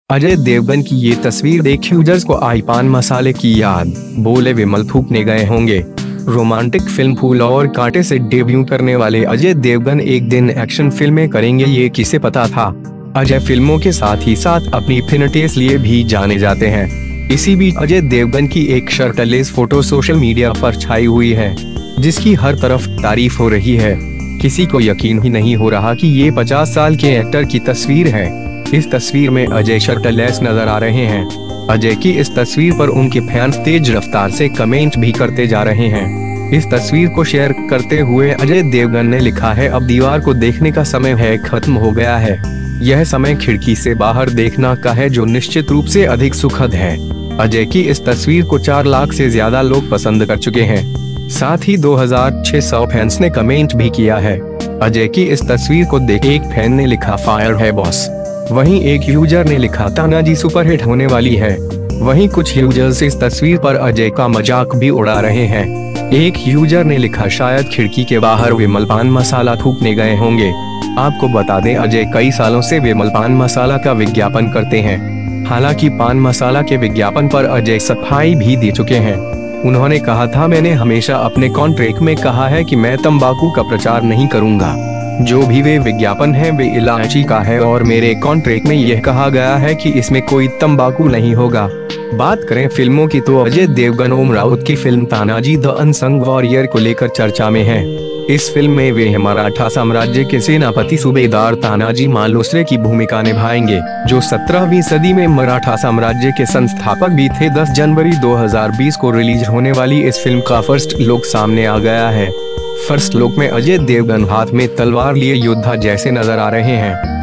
अजय देवगन की ये तस्वीर देख यूजर्स को आई पान मसाले की याद, बोले विमल थूकने गए होंगे। रोमांटिक फिल्म फूल और कांटे से डेब्यू करने वाले अजय देवगन एक दिन एक्शन फिल्में करेंगे, ये किसे पता था। अजय फिल्मों के साथ ही साथ अपनी फिटनेस लिए भी जाने जाते हैं। इसी बीच अजय देवगन की एक शर्टलेस फोटो सोशल मीडिया पर छाई हुई है, जिसकी हर तरफ तारीफ हो रही है। किसी को यकीन ही नहीं हो रहा कि ये 50 साल के एक्टर की तस्वीर है। इस तस्वीर में अजय शर्टलेस नजर आ रहे हैं। अजय की इस तस्वीर पर उनके फैंस तेज रफ्तार से कमेंट भी करते जा रहे हैं। इस तस्वीर को शेयर करते हुए अजय देवगन ने लिखा है, अब दीवार को देखने का समय है, खत्म हो गया है। यह समय खिड़की से बाहर देखना का है, जो निश्चित रूप से अधिक सुखद है। अजय की इस तस्वीर को 4 लाख से ज्यादा लोग पसंद कर चुके हैं। साथ ही 2600 फैंस ने कमेंट भी किया है। अजय की इस तस्वीर को देख एक फैन ने लिखा, फायर है बॉस। वहीं एक यूजर ने लिखा, तानाजी सुपरहिट होने वाली है। वहीं कुछ यूजर्स इस तस्वीर पर अजय का मजाक भी उड़ा रहे हैं। एक यूजर ने लिखा, शायद खिड़की के बाहर विमल पान मसाला थूकने गए होंगे। आपको बता दें, अजय कई सालों से विमल पान मसाला का विज्ञापन करते हैं। हालांकि पान मसाला के विज्ञापन पर अजय सफाई भी दे चुके हैं। उन्होंने कहा था, मैंने हमेशा अपने कॉन्ट्रैक्ट में कहा है कि मैं तंबाकू का प्रचार नहीं करूंगा। जो भी वे विज्ञापन है वे इलायची का है और मेरे कॉन्ट्रैक्ट में यह कहा गया है कि इसमें कोई तंबाकू नहीं होगा। बात करें फिल्मों की तो अजय देवगन ओम राउत की film Tanhaji the unsung warrior को लेकर चर्चा में है। इस फिल्म में वे मराठा साम्राज्य के सेनापति सूबेदार तानाजी मालुसरे की भूमिका निभाएंगे, जो 17वीं सदी में मराठा साम्राज्य के संस्थापक भी थे। 10 जनवरी 2020 को रिलीज होने वाली इस फिल्म का फर्स्ट लुक सामने आ गया है। फर्स्ट लुक में अजय देवगन हाथ में तलवार लिए योद्धा जैसे नजर आ रहे हैं।